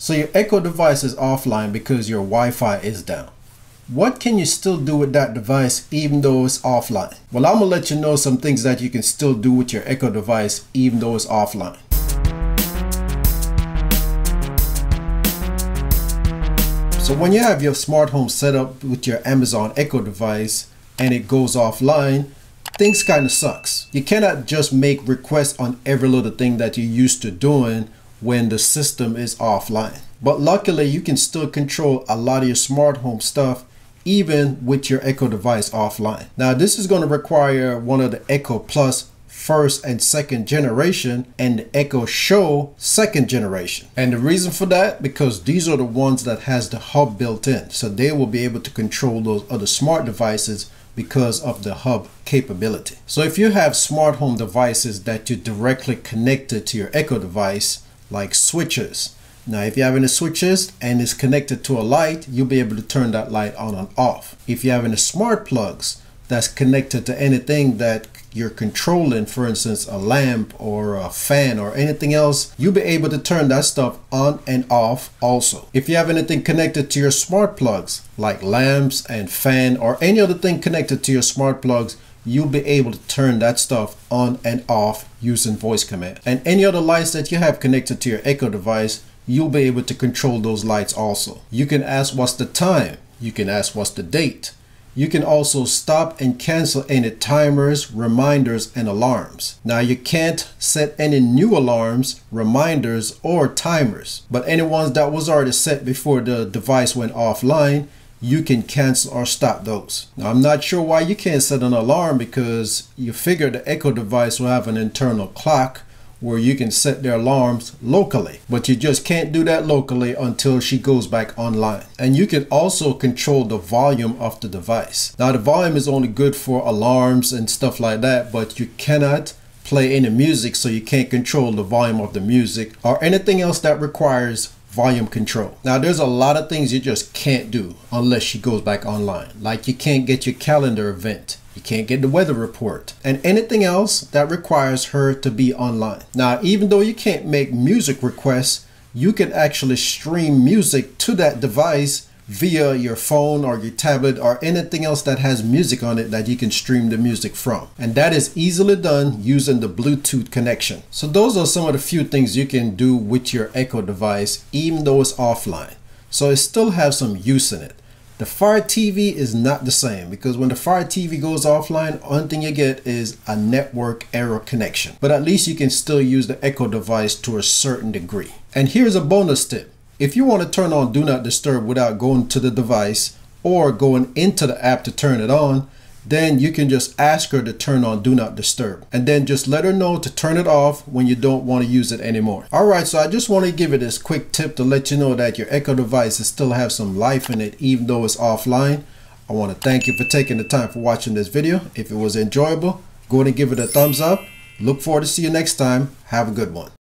So your Echo device is offline because your Wi-Fi is down. What can you still do with that device even though it's offline? Well, I'm gonna let you know some things that you can still do with your Echo device even though it's offline. So when you have your smart home set up with your Amazon Echo device and it goes offline, things kind of sucks. You cannot just make requests on every little thing that you're used to doing when the system is offline. But luckily you can still control a lot of your smart home stuff even with your Echo device offline. Now this is going to require one of the Echo Plus first and second generation and the Echo Show second generation. And the reason for that, because these are the ones that has the hub built in. So they will be able to control those other smart devices because of the hub capability. So if you have smart home devices that you directly connected to your Echo device, like switches. Now if you have any switches and it's connected to a light, you'll be able to turn that light on and off. If you have any smart plugs that's connected to anything that you're controlling, for instance a lamp or a fan or anything else, you'll be able to turn that stuff on and off also. If you have anything connected to your smart plugs like lamps and fan or any other thing connected to your smart plugs, you'll be able to turn that stuff on and off using voice command. And any other lights that you have connected to your Echo device, you'll be able to control those lights also. You can ask what's the time, you can ask what's the date. You can also stop and cancel any timers, reminders, and alarms. Now you can't set any new alarms, reminders, or timers, but any ones that was already set before the device went offline, you can cancel or stop those. Now I'm not sure why you can't set an alarm, because you figure the Echo device will have an internal clock where you can set their alarms locally, but you just can't do that locally until she goes back online. And you can also control the volume of the device. Now the volume is only good for alarms and stuff like that, but you cannot play any music, so you can't control the volume of the music or anything else that requires volume control. Now there's a lot of things you just can't do unless she goes back online. Like you can't get your calendar event, you can't get the weather report, and anything else that requires her to be online. Now even though you can't make music requests, you can actually stream music to that device via your phone or your tablet or anything else that has music on it that you can stream the music from. And that is easily done using the Bluetooth connection. So those are some of the few things you can do with your Echo device even though it's offline. So it still has some use in it. The Fire TV is not the same, because when the Fire TV goes offline, only thing you get is a network error connection. But at least you can still use the Echo device to a certain degree. And here's a bonus tip. If you want to turn on Do Not Disturb without going to the device or going into the app to turn it on, then you can just ask her to turn on Do Not Disturb and then just let her know to turn it off when you don't want to use it anymore. Alright, so I just want to give you this quick tip to let you know that your Echo device still have some life in it even though it's offline. I want to thank you for taking the time for watching this video. If it was enjoyable, go ahead and give it a thumbs up. Look forward to see you next time. Have a good one.